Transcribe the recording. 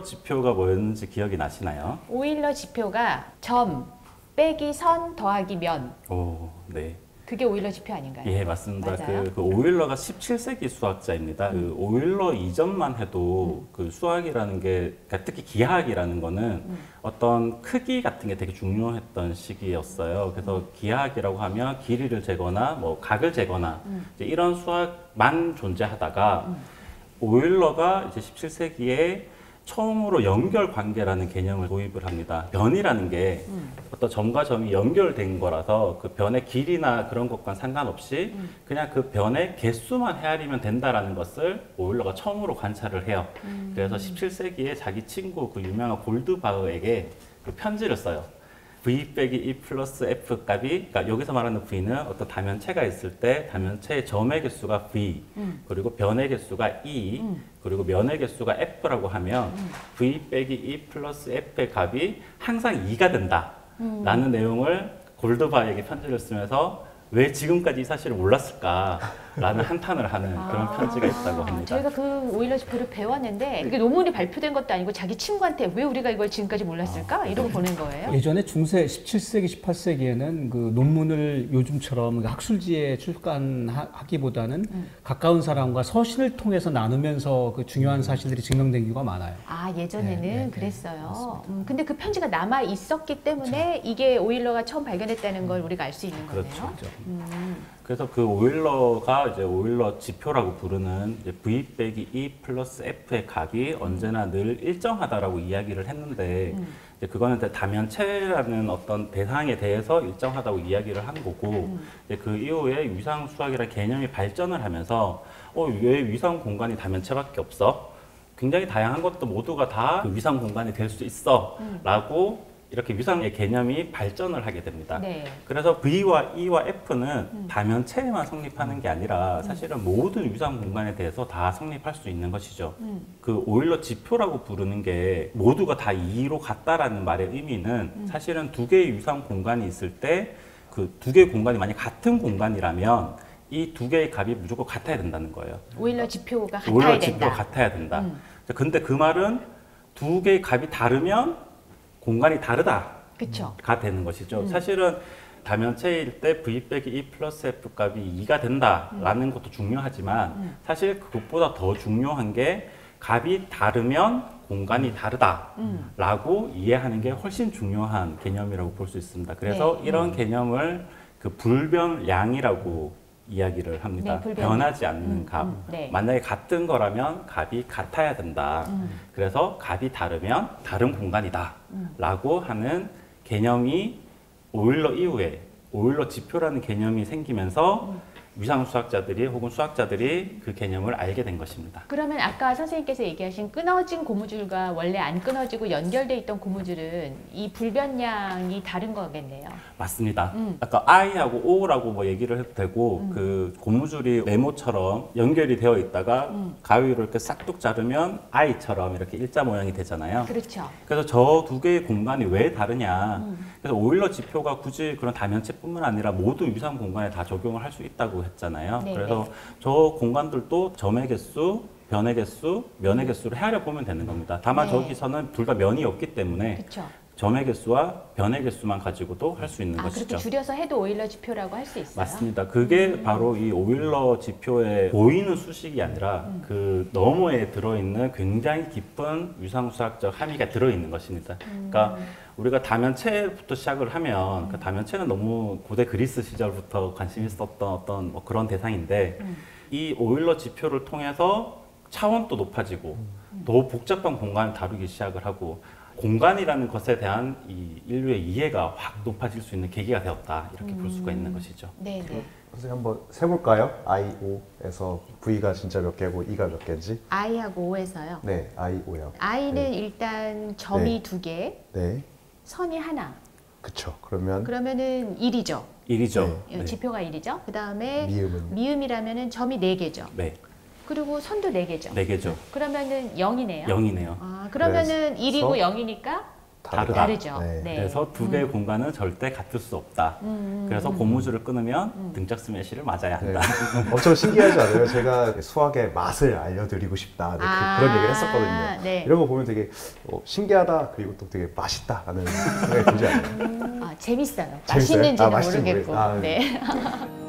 오일러 지표가 뭐였는지 기억이 나시나요? 오일러 지표가 점 빼기 선 더하기 면. 오, 네. 그게 오일러 지표 아닌가요? 예, 맞습니다. 맞아요? 그 오일러가 17세기 수학자입니다. 그 오일러 이전만 해도 그 수학이라는 게, 그러니까 특히 기하학이라는 거는 어떤 크기 같은 게 되게 중요했던 시기였어요. 그래서 기하학이라고 하면 길이를 재거나 뭐 각을 재거나 이제 이런 수학만 존재하다가 오일러가 이제 17세기에 처음으로 연결 관계라는 개념을 도입을 합니다. 변이라는 게 어떤 점과 점이 연결된 거라서 그 변의 길이나 그런 것과 상관없이 그냥 그 변의 개수만 헤아리면 된다라는 것을 오일러가 처음으로 관찰을 해요. 그래서 17세기에 자기 친구 그 유명한 골드바흐에게 그 편지를 써요. v 빼기 e 플러스 f 값이, 그러니까 여기서 말하는 v는 어떤 다면체가 있을 때 다면체의 점의 개수가 v, 그리고 변의 개수가 e, 그리고 면의 개수가 f라고 하면 v 빼기 e 플러스 f의 값이 항상 2가 된다 라는 내용을 골드바흐에게 편지를 쓰면서 왜 지금까지 이 사실을 몰랐을까라는 한탄을 하는 그런 편지가 있다고 합니다. 저희가 그 오일러 지표를 배웠는데 이게 논문이 발표된 것도 아니고 자기 친구한테 왜 우리가 이걸 지금까지 몰랐을까? 이러고 보낸 거예요. 예전에 중세 17세기, 18세기에는 그 논문을 요즘처럼 학술지에 출간하기보다는 가까운 사람과 서신을 통해서 나누면서 그 중요한 사실들이 증명된 경우가 많아요. 아, 예전에는 네, 그랬어요. 근데 그 편지가 남아 있었기 때문에 이게 오일러가 처음 발견했다는 걸 우리가 알 수 있는 거네요. 그렇죠. 그래서 그 오일러가 이제 오일러 지표라고 부르는 이제 v 빼기 e 플러스 f의 값이 언제나 늘 일정하다라고 이야기를 했는데 이제 그거는 다면체라는 어떤 대상에 대해서 일정하다고 이야기를 한 거고 이제 그 이후에 위상 수학이라는 개념이 발전을 하면서 왜 위상 공간이 다면체밖에 없어? 굉장히 다양한 것도 모두가 다 그 위상 공간이 될 수 있어라고 이렇게 위상의 개념이 발전을 하게 됩니다. 네. 그래서 V와 E와 F는 다면체에만 성립하는 게 아니라 사실은 모든 위상 공간에 대해서 다 성립할 수 있는 것이죠. 그 오일러 지표라고 부르는 게 모두가 다 2로 같다라는 말의 의미는 사실은 두 개의 위상 공간이 있을 때 그 두 개의 공간이 만약 같은 공간이라면 이 두 개의 값이 무조건 같아야 된다는 거예요. 오일러 지표가 같아야 오일러 된다. 지표가 같아야 된다. 근데 그 말은 두 개의 값이 다르면 공간이 다르다가 그쵸. 되는 것이죠. 사실은 다면체일 때 v 빼기 e 플러스 f 값이 2가 된다라는 것도 중요하지만 사실 그것보다 더 중요한 게 값이 다르면 공간이 다르다라고 이해하는 게 훨씬 중요한 개념이라고 볼 수 있습니다. 그래서 네. 이런 개념을 그 불변량이라고 이야기를 합니다. 네, 불변량. 변하지 않는 값. 네. 만약에 같은 거라면 값이 같아야 된다. 그래서 값이 다르면 다른 공간이다. 라고 하는 개념이 오일러 이후에 오일러 지표라는 개념이 생기면서 위상 수학자들이 혹은 수학자들이 그 개념을 알게 된 것입니다. 그러면 아까 선생님께서 얘기하신 끊어진 고무줄과 원래 안 끊어지고 연결돼 있던 고무줄은 이 불변량이 다른 거겠네요. 맞습니다. 아까 I하고 O라고 뭐 얘기를 해도 되고 그 고무줄이 네모처럼 연결이 되어 있다가 가위로 이렇게 싹둑 자르면 I처럼 이렇게 일자 모양이 되잖아요. 그렇죠. 그래서 저 두 개의 공간이 왜 다르냐. 그래서 오일러 지표가 굳이 그런 다면체뿐만 아니라 모든 위상 공간에 다 적용을 할 수 있다고 했잖아요. 네, 그래서 네. 저 공간들도 점의 개수, 변의 개수, 면의 개수를 헤아려 보면 되는 겁니다. 다만 네. 저기서는 둘 다 면이 없기 때문에 그렇죠. 점의 개수와 변의 개수만 가지고도 할 수 있는 아, 것이죠. 그렇게 줄여서 해도 오일러 지표라고 할 수 있어요? 맞습니다. 그게 바로 이 오일러 지표에 보이는 수식이 아니라 그 너머에 들어있는 굉장히 깊은 위상수학적 함의가 들어있는 것입니다. 그러니까 우리가 다면체부터 시작을 하면 그 다면체는 너무 고대 그리스 시절부터 관심 있었던 어떤 뭐 그런 대상인데 이 오일러 지표를 통해서 차원도 높아지고 더 복잡한 공간을 다루기 시작을 하고 공간이라는 것에 대한 이 인류의 이해가 확 높아질 수 있는 계기가 되었다 이렇게 볼 수가 있는 것이죠. 네, 네. 선생님 한번 세볼까요? I, O에서 V가 진짜 몇 개고 E가 몇 개인지? I하고 O에서요. 네, I, O요. I는 네. 일단 점이 네. 두 개, 네, 선이 하나. 그쵸. 그러면 그러면은 1이죠. 1이죠. 네. 지표가 1이죠. 그 다음에 미음은? 미음이라면은 점이 4개죠. 네. 그리고 선도 4개죠. 4개죠. 그러면은 0이네요. 0이네요. 아, 그러면은 그래서 1이고 0이니까 다르다. 다르죠. 네. 네. 그래서 두 개의 공간은 절대 같을 수 없다. 그래서 고무줄을 끊으면 등짝 스매시를 맞아야 네. 한다. 엄청 신기하지 않아요? 제가 수학의 맛을 알려드리고 싶다. 네, 그런 얘기를 했었거든요. 네. 이런 거 보면 되게 신기하다 그리고 또 되게 맛있다라는 생각이 들지 않아요? 재밌어요. 재밌어요? 맛있는지는 맛있는지 모르겠고. 모르겠- 네.